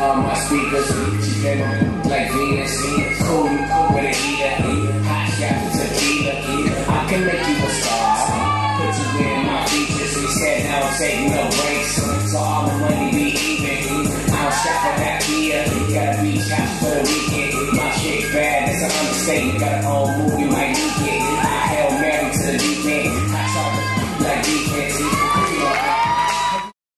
all my speakers. She came up like Venus. Cool with a heater. Hot shot with tequila. I can make you a star. Put you in my features. He said I don't take no breaks. So all the money be even. I don't shop for that beer. Got a beach house for the weekend. My chick bad, that's an understatement. Got her own movie, might